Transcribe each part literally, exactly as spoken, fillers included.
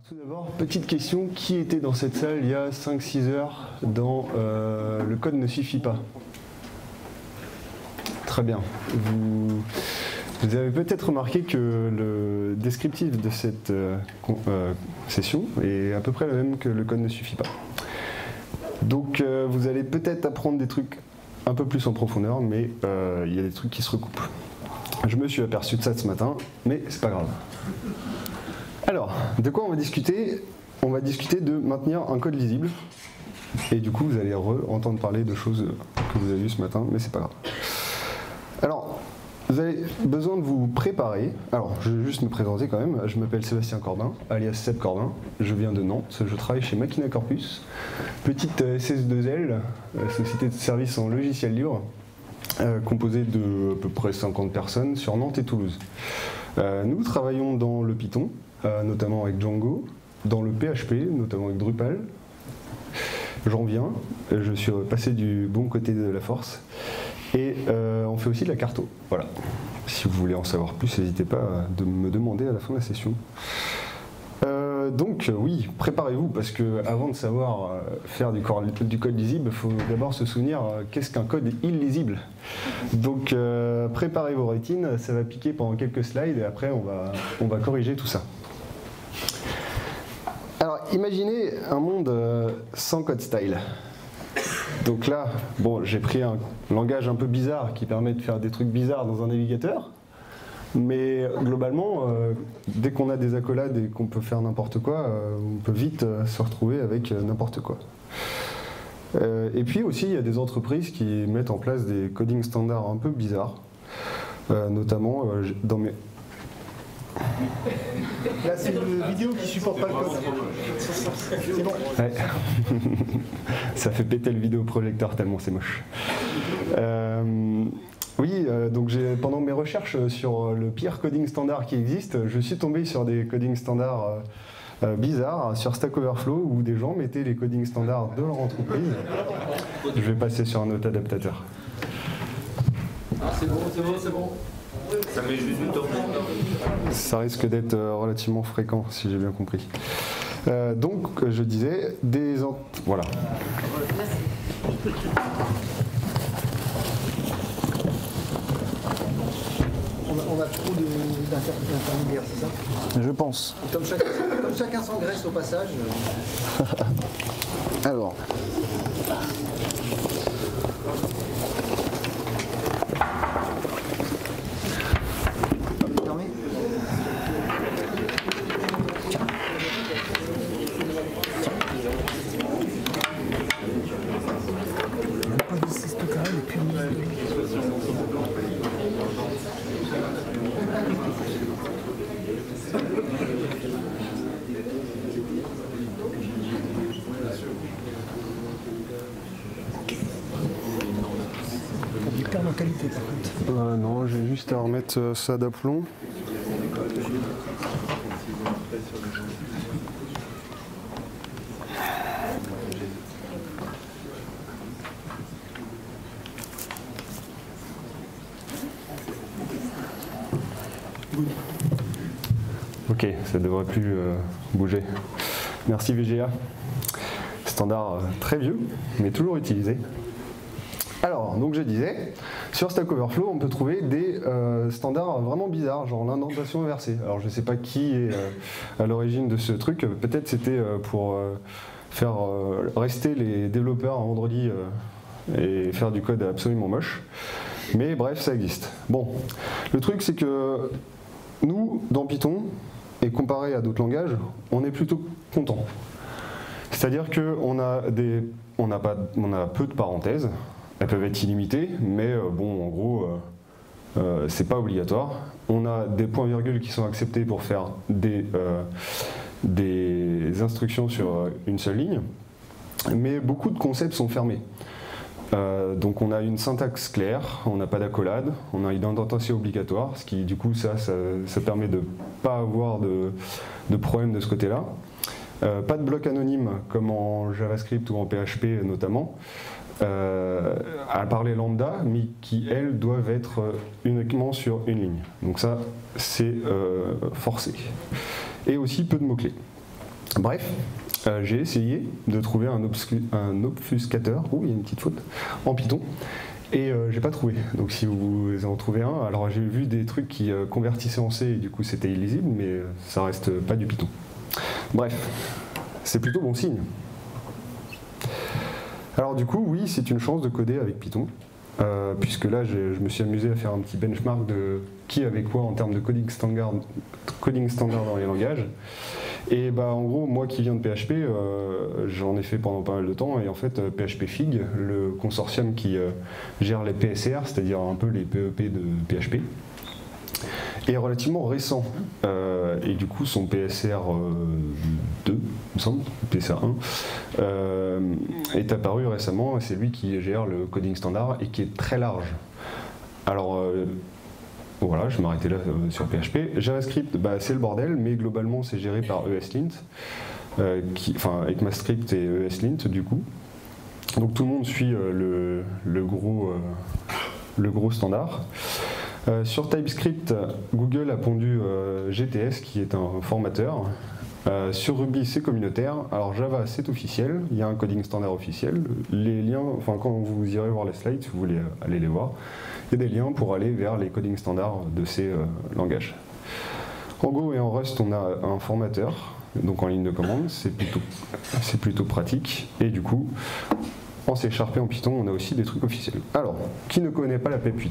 Tout d'abord, petite question, qui était dans cette salle il y a cinq six heures dans euh, Le code ne suffit pas? Très bien. Vous, vous avez peut-être remarqué que le descriptif de cette euh, euh, session est à peu près le même que Le code ne suffit pas. Donc euh, vous allez peut-être apprendre des trucs un peu plus en profondeur, mais euh, il y a des trucs qui se recoupent. Je me suis aperçu de ça ce matin, mais c'est pas grave. Alors, de quoi on va discuter? On va discuter de maintenir un code lisible. Et du coup, vous allez re-entendre parler de choses que vous avez vues ce matin, mais c'est pas grave. Alors, vous avez besoin de vous préparer. Alors, je vais juste me présenter quand même. Je m'appelle Sébastien Corbin, alias Seb Corbin. Je viens de Nantes. Je travaille chez Machina Corpus, petite S S deux L, société de services en logiciel libre, euh, composée de à peu près cinquante personnes sur Nantes et Toulouse. Euh, nous travaillons dans le Python, Euh, notamment avec Django, dans le P H P, notamment avec Drupal. J'en viens, je suis passé du bon côté de la force. Et euh, on fait aussi de la carto. Voilà. Si vous voulez en savoir plus, n'hésitez pas à de me demander à la fin de la session. Euh, donc oui, préparez-vous, parce que avant de savoir euh, faire du, du code lisible, il faut d'abord se souvenir euh, qu'est-ce qu'un code illisible. Donc euh, préparez vos rétines, ça va piquer pendant quelques slides et après on va, on va corriger tout ça. Alors, imaginez un monde euh, sans code style. Donc là, bon, j'ai pris un langage un peu bizarre qui permet de faire des trucs bizarres dans un navigateur. Mais globalement, euh, dès qu'on a des accolades et qu'on peut faire n'importe quoi, euh, on peut vite euh, se retrouver avec euh, n'importe quoi. Euh, et puis aussi, il y a des entreprises qui mettent en place des coding standards un peu bizarres. Euh, notamment euh, dans mes... Là, c'est une vidéo qui supporte pas le code. C'est bon. Ouais. Ça fait péter le vidéoprojecteur tellement c'est moche. Euh, oui, euh, donc j'ai, pendant mes recherches sur le pire coding standard qui existe, je suis tombé sur des coding standards euh, euh, bizarres sur Stack Overflow où des gens mettaient les coding standards de leur entreprise. Je vais passer sur un autre adaptateur. Ah, c'est bon, c'est bon, c'est bon. Ça met juste du temps. Ça risque d'être relativement fréquent, si j'ai bien compris. Euh, donc, je disais, des... Ent... Voilà. On a, on a trop d'intermédiaires, c'est ça? Je pense. Comme chacun, comme chacun s'engraisse au passage. Alors... Qualité, par contre. Euh, non, j'ai juste à remettre euh, ça d'aplomb. Ok, ça devrait plus euh, bouger. Merci V G A. Standard euh, très vieux, mais toujours utilisé. Alors, donc je disais, sur Stack Overflow, on peut trouver des euh, standards vraiment bizarres, genre l'indentation inversée. Alors je ne sais pas qui est euh, à l'origine de ce truc, peut-être c'était euh, pour euh, faire euh, rester les développeurs un vendredi euh, et faire du code absolument moche. Mais bref, ça existe. Bon, le truc c'est que nous, dans Python, et comparé à d'autres langages, on est plutôt content. C'est-à-dire qu'on a, des, on a, pas, on a peu de parenthèses. Elles peuvent être illimitées, mais euh, bon, en gros, euh, euh, c'est pas obligatoire. On a des points-virgules qui sont acceptés pour faire des, euh, des instructions sur euh, une seule ligne, mais beaucoup de concepts sont fermés. Euh, donc on a une syntaxe claire, on n'a pas d'accolade, on a une indentation obligatoire, ce qui du coup ça, ça, ça permet de ne pas avoir de, de problème de ce côté-là. Euh, pas de bloc anonyme comme en JavaScript ou en P H P notamment. Euh, à part les lambda, mais qui elles doivent être uniquement sur une ligne. Donc ça, c'est euh, forcé. Et aussi peu de mots-clés. Bref, euh, j'ai essayé de trouver un, un obfuscateur, oh il y a une petite faute, en Python, et euh, j'ai pas trouvé. Donc si vous en trouvez un, alors j'ai vu des trucs qui euh, convertissaient en C et du coup c'était illisible, mais euh, ça reste pas du Python. Bref, c'est plutôt bon signe. Alors du coup, oui, c'est une chance de coder avec Python, euh, puisque là je me suis amusé à faire un petit benchmark de qui avait quoi en termes de coding standard, coding standard dans les langages. Et bah en gros, moi qui viens de P H P, euh, j'en ai fait pendant pas mal de temps, et en fait P H P Fig, le consortium qui euh, gère les P S R, c'est-à-dire un peu les P E P de P H P, est relativement récent. Euh, et du coup son P S R deux, il me semble, P S R un, euh, est apparu récemment, et c'est lui qui gère le coding standard et qui est très large. Alors euh, voilà, je vais m'arrêter là euh, sur P H P. JavaScript, bah, c'est le bordel, mais globalement c'est géré par ESLint, euh, qui, enfin ECMAScript et ESLint du coup. Donc tout le monde suit euh, le, le, gros, euh, le gros standard. Euh, sur TypeScript, Google a pondu euh, G T S qui est un formateur. Euh, sur Ruby, c'est communautaire. Alors Java, c'est officiel. Il y a un coding standard officiel. Les liens, enfin quand vous irez voir les slides, si vous voulez aller les voir, il y a des liens pour aller vers les coding standards de ces euh, langages. En Go et en Rust, on a un formateur, donc en ligne de commande. C'est plutôt, c'est plutôt pratique. Et du coup, en C Sharp et en Python, on a aussi des trucs officiels. Alors, qui ne connaît pas la P E P huit ?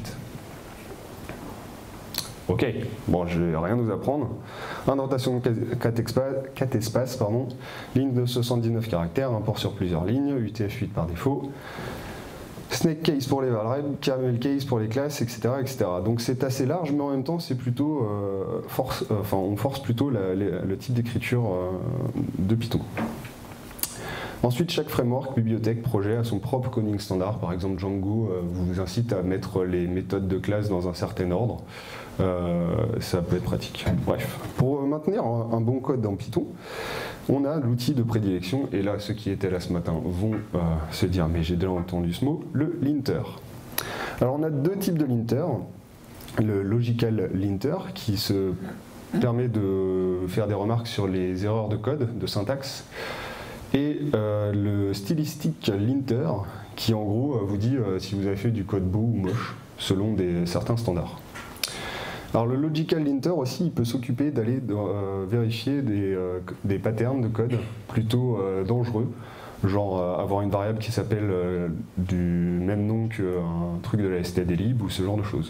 Ok, bon, je vais rien nous apprendre. Indentation de quatre espaces, pardon, ligne de soixante-dix-neuf caractères, import sur plusieurs lignes, U T F huit par défaut, snake case pour les variables, caramel case pour les classes, et cetera, et cetera. Donc c'est assez large, mais en même temps, c'est plutôt euh, force, euh, enfin, on force plutôt la, les, le type d'écriture euh, de Python. Ensuite, chaque framework, bibliothèque, projet a son propre coding standard. Par exemple, Django euh, vous incite à mettre les méthodes de classe dans un certain ordre. Euh, ça peut être pratique. Bref, pour maintenir un, un bon code en Python, on a l'outil de prédilection. Et là, ceux qui étaient là ce matin vont euh, se dire, mais j'ai déjà entendu ce mot, le linter. Alors, on a deux types de linter. Le logical linter, qui se permet de faire des remarques sur les erreurs de code, de syntaxe, et euh, le stylistic linter qui en gros vous dit euh, si vous avez fait du code beau ou moche selon des, certains standards. Alors le logical linter aussi il peut s'occuper d'aller euh, vérifier des, euh, des patterns de code plutôt euh, dangereux, genre euh, avoir une variable qui s'appelle euh, du même nom qu'un truc de la stdlib ou ce genre de choses.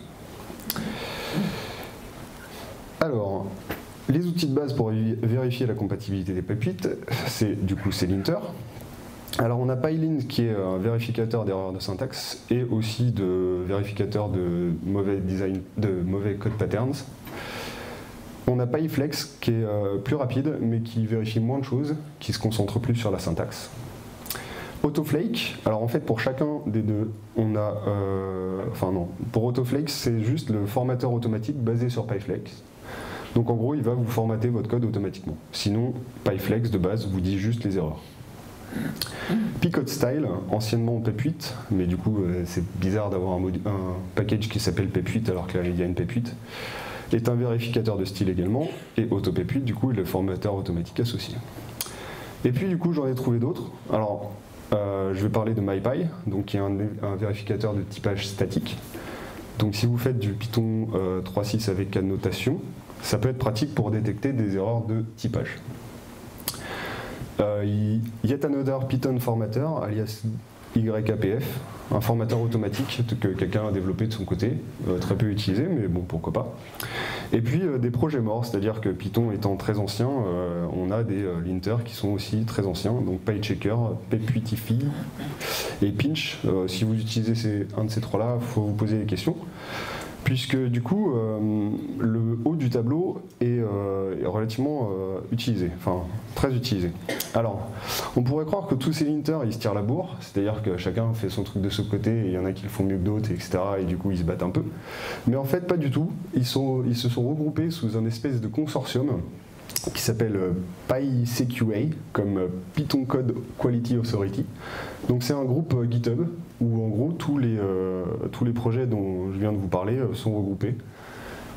Alors, les outils de base pour vérifier la compatibilité des P E P huit, c'est du coup c'est linter. Alors on a Pylint qui est un vérificateur d'erreurs de syntaxe et aussi de vérificateur de mauvais design, de mauvais code patterns. On a PyFlex qui est euh, plus rapide mais qui vérifie moins de choses, qui se concentre plus sur la syntaxe. Autoflake, alors en fait pour chacun des deux, on a, euh, enfin non, pour Autoflake c'est juste le formateur automatique basé sur PyFlex. Donc en gros, il va vous formater votre code automatiquement. Sinon, PyFlex de base vous dit juste les erreurs. Pcodestyle, anciennement P E P huit, mais du coup c'est bizarre d'avoir un, un package qui s'appelle P E P huit alors qu'il y a une P E P huit, est un vérificateur de style également, et AutoP E P huit du coup est le formateur automatique associé. Et puis du coup j'en ai trouvé d'autres. Alors euh, je vais parler de MyPy, donc qui est un, un vérificateur de typage statique. Donc si vous faites du Python euh, trois point six avec annotation, ça peut être pratique pour détecter des erreurs de typage. Euh, Yet Another Python Formatter, alias Y A P F, un formateur automatique que quelqu'un a développé de son côté, euh, très peu utilisé, mais bon, pourquoi pas. Et puis euh, des projets morts, c'est-à-dire que Python étant très ancien, euh, on a des euh, linters qui sont aussi très anciens, donc PyChecker, PepWitify et Pinch. Euh, si vous utilisez ces, un de ces trois-là, il faut vous poser des questions. Puisque du coup, euh, le haut du tableau est, euh, est relativement euh, utilisé, enfin très utilisé. Alors, on pourrait croire que tous ces linters, ils se tirent la bourre, c'est-à-dire que chacun fait son truc de ce côté, et il y en a qui le font mieux que d'autres, et cetera, et du coup ils se battent un peu. Mais en fait, pas du tout. Ils, sont, ils se sont regroupés sous un espèce de consortium qui s'appelle PyCQA, comme Python Code Quality Authority. Donc c'est un groupe GitHub où en gros tous les, euh, tous les projets dont je viens de vous parler euh, sont regroupés.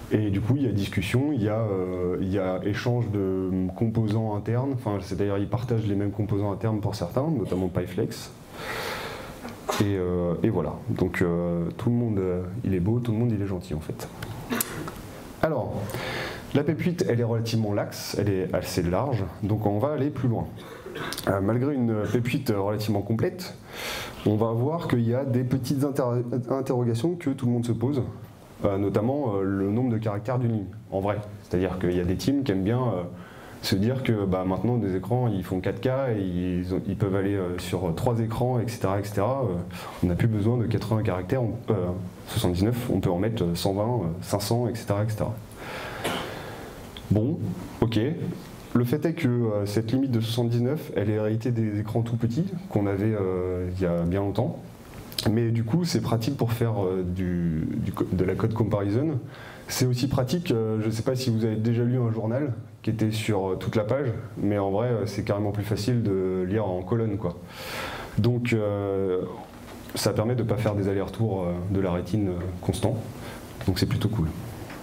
Et du coup, il y a discussion, il y a, euh, il y a échange de composants internes, enfin, c'est-à-dire ils partagent les mêmes composants internes pour certains, notamment PyFlex. Et, euh, et voilà, donc euh, tout le monde, euh, il est beau, tout le monde, il est gentil en fait. Alors, la P E P huit, elle est relativement laxe, elle est assez large, donc on va aller plus loin. Euh, malgré une P E P huit relativement complète, on va voir qu'il y a des petites inter- interrogations que tout le monde se pose. Euh, notamment euh, le nombre de caractères d'une ligne, en vrai. C'est-à-dire qu'il y a des teams qui aiment bien euh, se dire que bah, maintenant des écrans ils font quatre K et ils, ont, ils peuvent aller euh, sur trois écrans, et cetera et cetera. Euh, on n'a plus besoin de quatre-vingts caractères, on, euh, soixante-dix-neuf, on peut en mettre cent vingt, cinq cents, et cetera et cetera. Bon, ok. Le fait est que euh, cette limite de soixante-dix-neuf, elle est héritée des écrans tout petits qu'on avait euh, il y a bien longtemps. Mais du coup, c'est pratique pour faire euh, du, du, de la code comparison. C'est aussi pratique, euh, je ne sais pas si vous avez déjà lu un journal qui était sur euh, toute la page, mais en vrai, euh, c'est carrément plus facile de lire en colonne, quoi. Donc, euh, ça permet de ne pas faire des allers-retours euh, de la rétine euh, constant. Donc, c'est plutôt cool.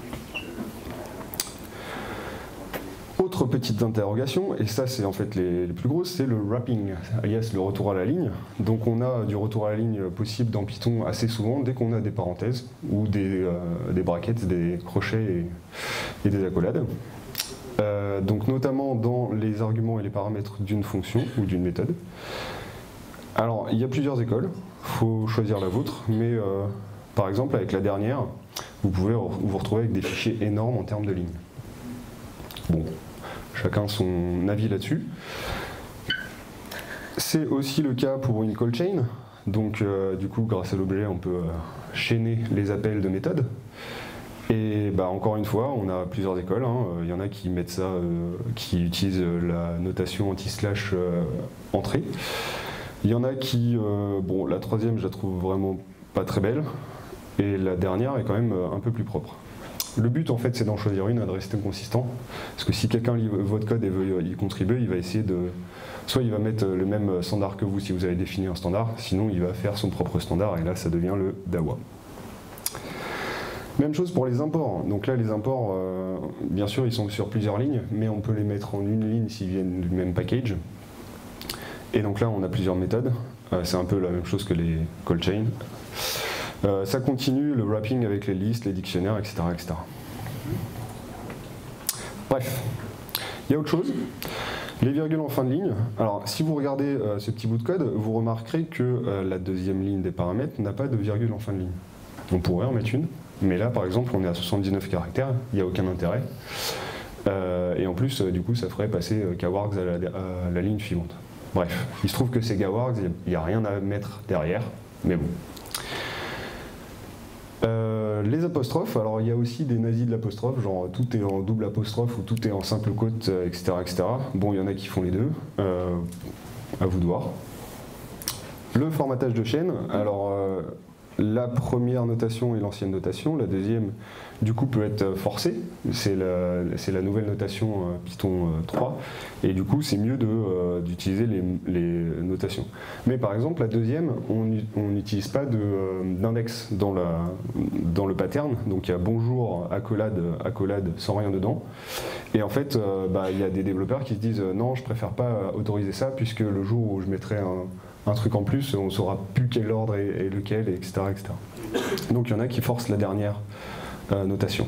Autre petite interrogation, et ça c'est en fait les, les plus grosses, c'est le wrapping, alias le retour à la ligne. Donc on a du retour à la ligne possible dans Python assez souvent dès qu'on a des parenthèses ou des, euh, des brackets, des crochets et, et des accolades. Euh, donc notamment dans les arguments et les paramètres d'une fonction ou d'une méthode. Alors il y a plusieurs écoles, il faut choisir la vôtre, mais euh, par exemple avec la dernière, vous pouvez vous retrouver avec des fichiers énormes en termes de lignes. Bon. Chacun son avis là-dessus. C'est aussi le cas pour une call chain. Donc, euh, du coup, grâce à l'objet, on peut euh, chaîner les appels de méthodes. Et bah, encore une fois, on a plusieurs écoles. Hein. Il y en a qui mettent ça, euh, qui utilisent la notation anti-slash euh, entrée. Il y en a qui, euh, bon, la troisième, je la trouve vraiment pas très belle. Et la dernière est quand même un peu plus propre. Le but en fait c'est d'en choisir une et de rester consistant, parce que si quelqu'un lit votre code et veut y contribuer, il va essayer de, soit il va mettre le même standard que vous si vous avez défini un standard, sinon il va faire son propre standard et là ça devient le DAWA. Même chose pour les imports, donc là les imports, euh, bien sûr ils sont sur plusieurs lignes, mais on peut les mettre en une ligne s'ils viennent du même package. Et donc là on a plusieurs méthodes, euh, c'est un peu la même chose que les call chains. Euh, ça continue, le wrapping avec les listes, les dictionnaires, et cetera et cetera. Bref, il y a autre chose, les virgules en fin de ligne. Alors si vous regardez euh, ce petit bout de code, vous remarquerez que euh, la deuxième ligne des paramètres n'a pas de virgule en fin de ligne. On pourrait en mettre une, mais là par exemple on est à soixante-dix-neuf caractères, il n'y a aucun intérêt. Euh, et en plus, euh, du coup, ça ferait passer euh, gawargs à la, à la ligne suivante. Bref, il se trouve que ces gawargs, il n'y a rien à mettre derrière, mais bon. Euh, les apostrophes, alors il y a aussi des nazis de l'apostrophe, genre tout est en double apostrophe ou tout est en simple quote, et cetera et cetera. Bon, il y en a qui font les deux, euh, à vous de voir. Le formatage de chaîne, alors euh, la première notation est l'ancienne notation, la deuxième du coup peut être forcée, c'est la, c'est la nouvelle notation euh, Python euh, trois, et du coup c'est mieux de, euh, d'utiliser les, les notations. Mais par exemple la deuxième, on n'utilise pas de, euh, d'index dans, la, dans le pattern, donc il y a bonjour, accolade, accolade sans rien dedans, et en fait euh, bah, il y a des développeurs qui se disent euh, non je préfère pas autoriser ça puisque le jour où je mettrai un un truc en plus, on ne saura plus quel ordre est, est lequel, et cetera, et cetera. Donc il y en a qui forcent la dernière euh, notation.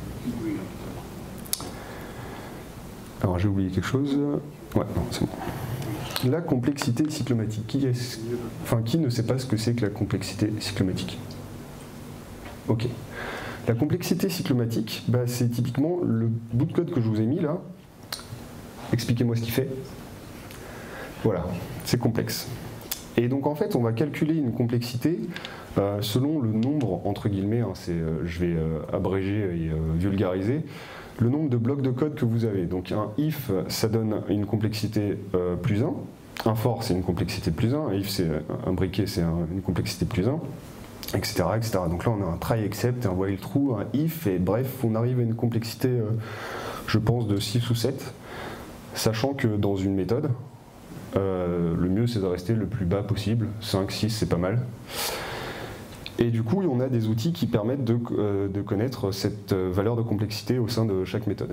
Alors j'ai oublié quelque chose. Ouais, non, c'est bon. La complexité cyclomatique. Qui, est, enfin, qui ne sait pas ce que c'est que la complexité cyclomatique? Ok. La complexité cyclomatique, bah, c'est typiquement le bout de code que je vous ai mis là. Expliquez-moi ce qu'il fait. Voilà, c'est complexe. Et donc en fait, on va calculer une complexité euh, selon le nombre, entre guillemets, hein, c'est, euh, je vais euh, abréger et euh, vulgariser, le nombre de blocs de code que vous avez. Donc un if, ça donne une complexité euh, plus un, un for, c'est une complexité plus un, un if, c'est un briquet, c'est un, une complexité plus un, et cetera, et cetera. Donc là, on a un try except, un while true, un if, et bref, on arrive à une complexité, euh, je pense, de six ou sept, sachant que dans une méthode, Euh, le mieux c'est de rester le plus bas possible, cinq, six c'est pas mal. Et du coup, on a des outils qui permettent de, euh, de connaître cette valeur de complexité au sein de chaque méthode.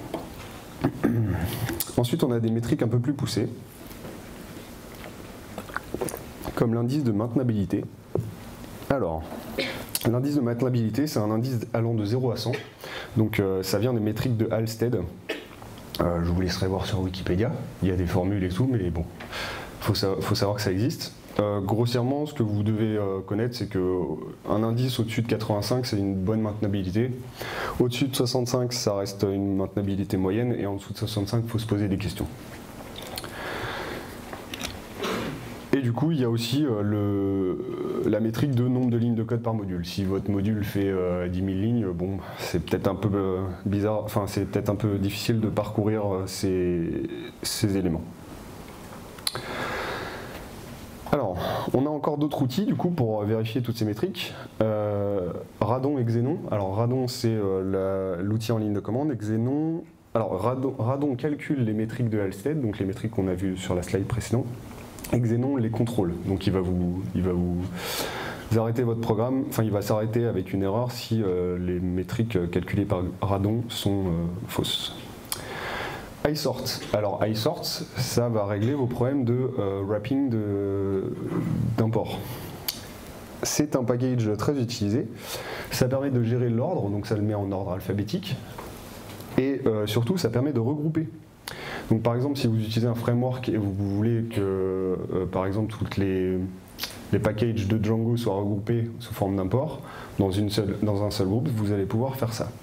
Ensuite, on a des métriques un peu plus poussées, comme l'indice de maintenabilité. Alors, l'indice de maintenabilité, c'est un indice allant de zéro à cent. Donc, euh, ça vient des métriques de Halstead. Euh, je vous laisserai voir sur Wikipédia. Il y a des formules et tout, mais bon, il faut, faut savoir que ça existe. Euh, grossièrement, ce que vous devez euh, connaître, c'est qu'un indice au-dessus de quatre-vingt-cinq, c'est une bonne maintenabilité. Au-dessus de soixante-cinq, ça reste une maintenabilité moyenne, et en dessous de soixante-cinq, il faut se poser des questions. Et du coup, il y a aussi euh, le, la métrique de nombre de lignes de code par module. Si votre module fait euh, dix mille lignes, bon, c'est peut-être un peu euh, bizarre, enfin, c'est peut-être un peu difficile de parcourir euh, ces, ces éléments. Alors, on a encore d'autres outils du coup pour vérifier toutes ces métriques. Euh, Radon et Xenon. Alors Radon, c'est euh, l'outil en ligne de commande. Et Xenon, alors Radon, Radon calcule les métriques de Halstead, donc les métriques qu'on a vues sur la slide précédente. Et Xenon les contrôle. Donc il va vous, il va vous, vous arrêter votre programme. Enfin, il va s'arrêter avec une erreur si euh, les métriques calculées par Radon sont euh, fausses. iSort. Alors iSort, ça va régler vos problèmes de euh, wrapping d'import. C'est un package très utilisé. Ça permet de gérer l'ordre, donc ça le met en ordre alphabétique. Et euh, surtout, ça permet de regrouper. Donc par exemple, si vous utilisez un framework et vous, vous voulez que, euh, par exemple, toutes les, les packages de Django soient regroupés sous forme d'import dans, une seule, dans un seul groupe, vous allez pouvoir faire ça.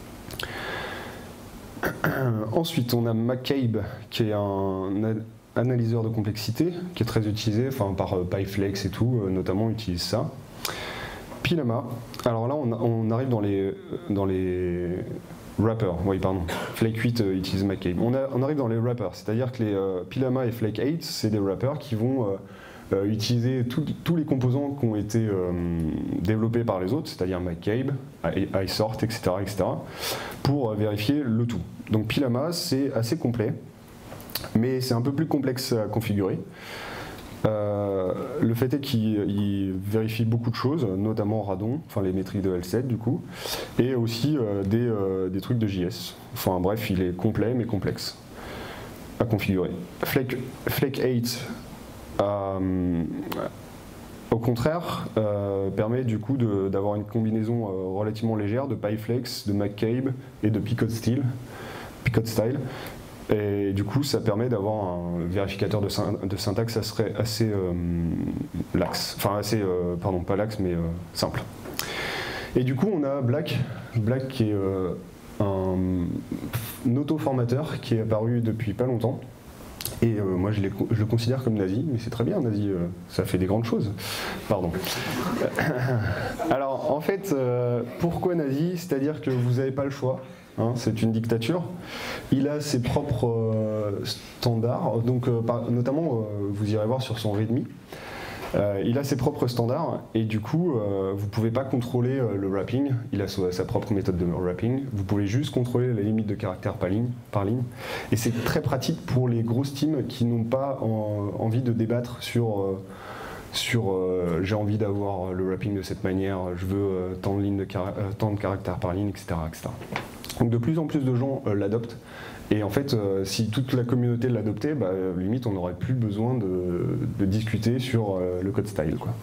Ensuite, on a McCabe, qui est un analyseur de complexité, qui est très utilisé, enfin par PyFlex et tout, notamment utilise ça. Pylama, alors là on, on arrive dans les, dans les wrappers, oui pardon, Flake huit euh, utilise McCabe. On, a, on arrive dans les wrappers, c'est-à-dire que les euh, Pylama et Flake huit, c'est des wrappers qui vont euh, euh, utiliser tout, tous les composants qui ont été euh, développés par les autres, c'est-à-dire McCabe, iSort, et cetera, et cetera, pour euh, vérifier le tout. Donc Pylama, c'est assez complet, mais c'est un peu plus complexe à configurer. Euh, le fait est qu'il vérifie beaucoup de choses, notamment Radon, enfin les métriques de Halstead du coup, et aussi euh, des, euh, des trucs de J S. Enfin bref, il est complet mais complexe à configurer. Flake, Flake huit, euh, au contraire, euh, permet du coup d'avoir une combinaison euh, relativement légère de PyFlex, de McCabe et de Picot-Style. Picot-Style. Et du coup, ça permet d'avoir un vérificateur de, syn de syntaxe assez, assez euh, laxe. Enfin, assez, euh, pardon, pas laxe, mais euh, simple. Et du coup, on a Black, Black qui est euh, un, un auto-formateur qui est apparu depuis pas longtemps. Et euh, moi, je, je le considère comme nazi, mais c'est très bien, nazi, euh, ça fait des grandes choses. Pardon. Alors, en fait, euh, pourquoi nazi? C'est-à-dire que vous n'avez pas le choix. Hein, c'est une dictature. Il a ses propres euh, standards, donc euh, par, notamment euh, vous irez voir sur son README. Euh, il a ses propres standards et du coup euh, vous ne pouvez pas contrôler euh, le wrapping. Il a sa, sa propre méthode de wrapping. Vous pouvez juste contrôler la limite de caractères par ligne, par ligne. Et c'est très pratique pour les grosses teams qui n'ont pas en, envie de débattre sur euh, sur euh, j'ai envie d'avoir le wrapping de cette manière, je veux euh, tant, de lignes de euh, tant de caractères par ligne, et cetera, et cetera. Donc de plus en plus de gens euh, l'adoptent. Et en fait, euh, si toute la communauté l'adoptait, bah, limite on n'aurait plus besoin de, de discuter sur euh, le code style, quoi.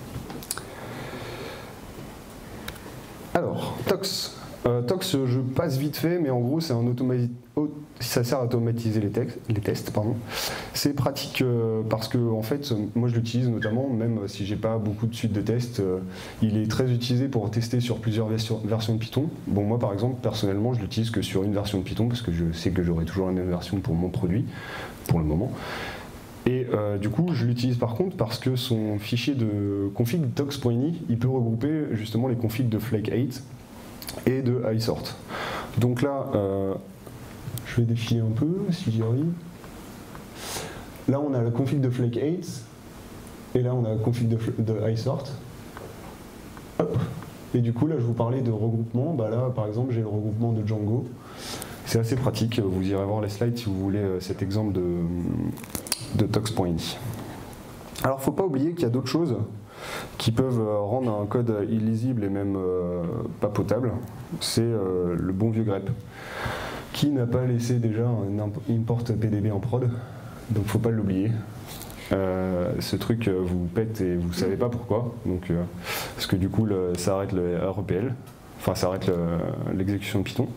Alors, Tox. Euh, Tox, je passe vite fait, mais en gros, c'est un automati- ça sert à automatiser les, les tests. Pardon. C'est pratique euh, parce que, en fait, moi je l'utilise notamment, même si j'ai pas beaucoup de suites de tests, euh, il est très utilisé pour tester sur plusieurs versions, versions de Python. Bon, moi par exemple, personnellement, je l'utilise que sur une version de Python parce que je sais que j'aurai toujours la même version pour mon produit, pour le moment. Et euh, du coup, je l'utilise par contre parce que son fichier de config tox.ini, il peut regrouper justement les configs de Flake huit et de iSort. Donc là, euh, je vais défiler un peu si j'y arrive. Là, on a la config de Flake huit et là, on a la config de, de iSort. Hop. Et du coup, là, je vous parlais de regroupement. Bah là, par exemple, j'ai le regroupement de Django. C'est assez pratique. Vous irez voir les slides si vous voulez cet exemple de, de tox.ini. Alors, il ne faut pas oublier qu'il y a d'autres choses. qui peuvent euh, rendre un code illisible et même euh, pas potable, c'est euh, le bon vieux grep. Qui n'a pas laissé déjà un import P D B en prod, donc faut pas l'oublier. Euh, ce truc euh, vous pète et vous savez pas pourquoi, donc, euh, parce que du coup le, ça arrête le R E P L, enfin ça arrête l'exécution de Python.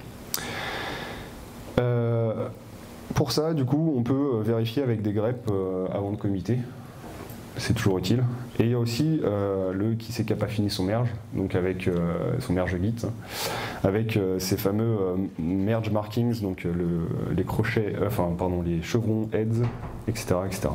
Euh, pour ça, du coup, on peut vérifier avec des greps euh, avant de committer. C'est toujours utile. Et il y a aussi euh, le qui sait qui n'a pas fini son merge, donc avec euh, son merge Git, avec euh, ces fameux euh, merge markings, donc euh, le, les crochets, euh, enfin pardon, les chevrons, heads, et cetera, et cetera.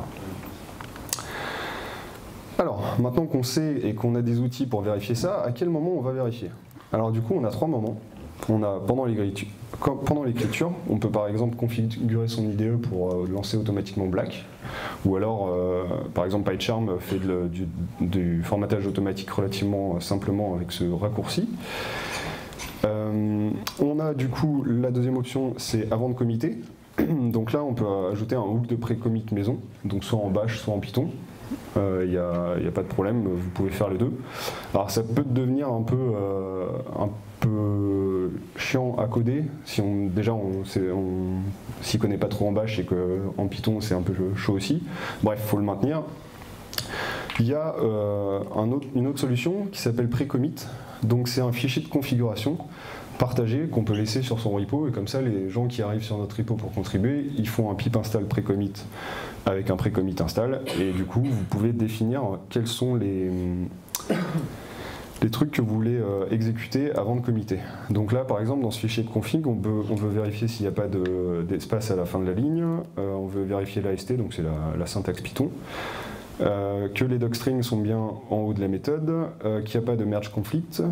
Alors, maintenant qu'on sait et qu'on a des outils pour vérifier ça, à quel moment on va vérifier? Alors du coup, on a trois moments. On a pendant l'écriture, pendant l'écriture, on peut par exemple configurer son I D E pour euh, lancer automatiquement Black, ou alors euh, par exemple PyCharm fait de le, du, du formatage automatique relativement simplement avec ce raccourci. Euh, on a du coup la deuxième option, c'est avant de committer. Donc là on peut ajouter un hook de pré-commit maison, donc soit en Bash, soit en Python. Il euh, n'y a, y a pas de problème, vous pouvez faire les deux. Alors ça peut devenir un peu, euh, un peu chiant à coder, si on, déjà on s'y connaît pas trop en Bash et qu'en Python c'est un peu chaud aussi. Bref, il faut le maintenir. Il y a euh, un autre, une autre solution qui s'appelle pré-commit, donc c'est un fichier de configuration partagé qu'on peut laisser sur son repo, et comme ça les gens qui arrivent sur notre repo pour contribuer, ils font un pip install pré-commit avec un pré-commit install, et du coup vous pouvez définir quels sont les, les trucs que vous voulez euh, exécuter avant de committer. Donc là par exemple dans ce fichier de config on, peut, on veut vérifier s'il n'y a pas d'espace à la fin de la ligne, euh, on veut vérifier l'A S T, donc c'est la, la syntaxe Python, euh, que les docstrings sont bien en haut de la méthode, euh, qu'il n'y a pas de merge conflict.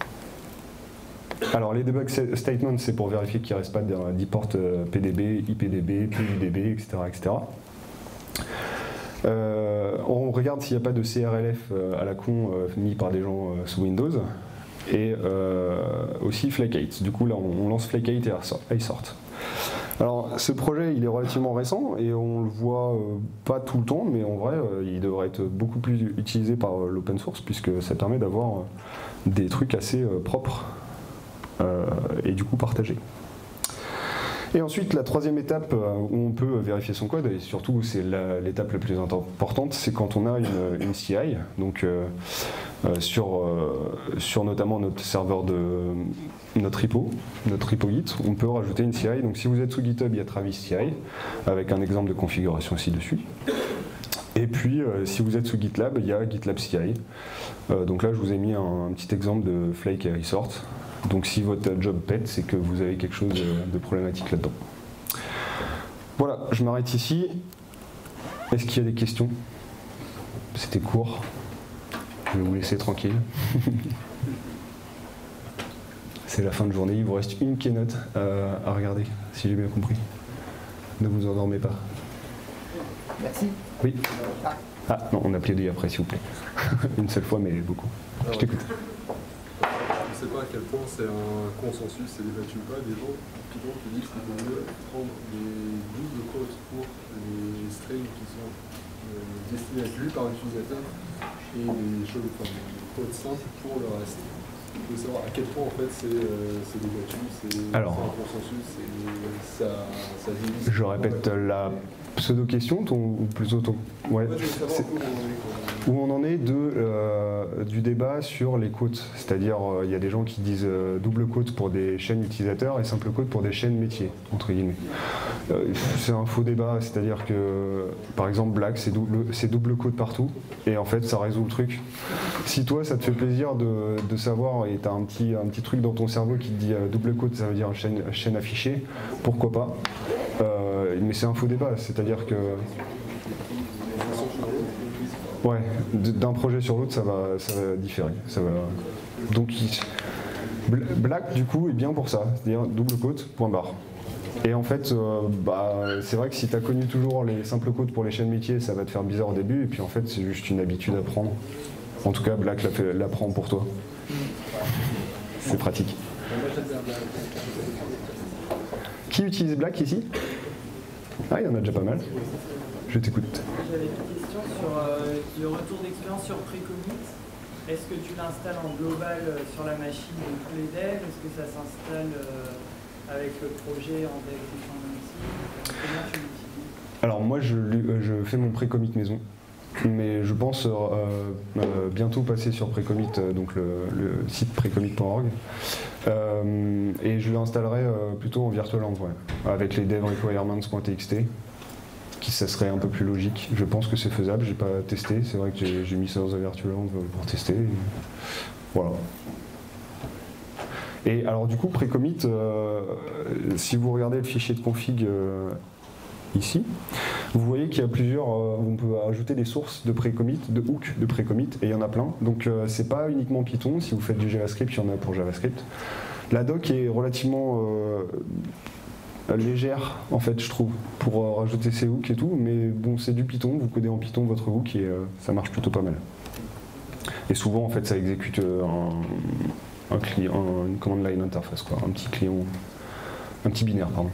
Alors les debug statements, c'est pour vérifier qu'il ne reste pas d'import P D B, I P D B, P U D B, et cetera et cetera. Euh, on regarde s'il n'y a pas de C R L F à la con euh, mis par des gens euh, sous Windows. Et euh, aussi Flake-eight. Du coup là on, on lance Flake-eight et iSort. Alors ce projet il est relativement récent et on le voit euh, pas tout le temps, mais en vrai euh, il devrait être beaucoup plus utilisé par euh, l'open source, puisque ça permet d'avoir euh, des trucs assez euh, propres. Euh, et du coup partagé. Et ensuite la troisième étape euh, où on peut vérifier son code, et surtout c'est l'étape la, la plus importante, c'est quand on a une, une C I, donc euh, euh, sur, euh, sur notamment notre serveur de notre repo, notre repo Git, on peut rajouter une C I. Donc si vous êtes sous GitHub, il y a Travis C I, avec un exemple de configuration aussi dessus. Et puis euh, si vous êtes sous GitLab, il y a GitLab C I. Euh, donc là je vous ai mis un, un petit exemple de Flake et iSort. Donc si votre job pète, c'est que vous avez quelque chose de problématique là-dedans. Voilà, je m'arrête ici. Est-ce qu'il y a des questions? C'était court. Je vais vous laisser tranquille. C'est la fin de journée, il vous reste une keynote à, à regarder, si j'ai bien compris. Ne vous endormez pas. Merci. Oui. Ah non, on a plaidé après, s'il vous plaît. Une seule fois, mais beaucoup. Je t'écoute. Je ne sais pas à quel point c'est un consensus, c'est débattu ou pas, des gens Python qui disent qu'il vaut mieux prendre les doubles quotes pour les strings qui sont euh, destinés à être lus par l'utilisateur et les choses, enfin, les quotes simples pour le reste. Il faut savoir à quel point en fait c'est euh, débattu, c'est un consensus, ça, ça divise. Je répète la pseudo-question, ou plutôt ton... Ouais, ouais, où on en est de, euh, du débat sur les quotes. C'est-à-dire, il euh, y a des gens qui disent euh, double quote pour des chaînes utilisateurs et simple quote pour des chaînes métiers, entre guillemets. Euh, c'est un faux débat, c'est-à-dire que, par exemple, Black, c'est double, double quote partout, et en fait, ça résout le truc. Si toi, ça te fait plaisir de, de savoir, et tu as un petit, un petit truc dans ton cerveau qui te dit euh, double quote, ça veut dire chaîne, chaîne affichée, pourquoi pas. Euh, mais c'est un faux débat, c'est-à-dire que... Ouais, d'un projet sur l'autre, ça va, ça va différer. Ça va... Donc, Black, du coup, est bien pour ça, c'est-à-dire double quote, point barre. Et en fait, euh, bah, c'est vrai que si tu as connu toujours les simples quotes pour les chaînes métiers, ça va te faire bizarre au début, et puis en fait, c'est juste une habitude à prendre. En tout cas, Black l'apprend pour toi. C'est pratique. Qui utilise Black ici? Ah, il y en a déjà pas mal. Je t'écoute. J'avais une question. question sur euh, le retour d'expérience sur Precommit. Est-ce que tu l'installes en global euh, sur la machine de tous les devs? Est-ce que ça s'installe euh, avec le projet en dev dependency? Comment tu l'utilises? Alors moi je, je fais mon Precommit maison, mais je pense euh, euh, bientôt passer sur Precommit, euh, donc le, le site precommit point org, euh, et je l'installerai euh, plutôt en virtual env, ouais, avec les dev requirements.txt, qui ça serait un peu plus logique. Je pense que c'est faisable, j'ai pas testé, c'est vrai que j'ai mis ça dans un virtual env pour tester, et voilà. Et alors du coup Precommit, euh, si vous regardez le fichier de config euh, ici, vous voyez qu'il y a plusieurs, euh, on peut ajouter des sources de Precommit, de hook de Precommit, et il y en a plein. Donc euh, c'est pas uniquement Python, si vous faites du JavaScript, il y en a pour JavaScript. La doc est relativement euh, légère, en fait, je trouve, pour euh, rajouter ces hooks et tout, mais bon, c'est du Python, vous codez en Python votre hook et euh, ça marche plutôt pas mal. Et souvent, en fait, ça exécute euh, un, un client, un, une command line interface, quoi, un petit client, un petit binaire, pardon.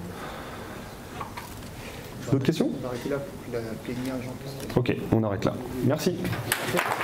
D'autres questions? On va arrêter là pour que la plénière, Jean puisse... Ok, on arrête là. Merci.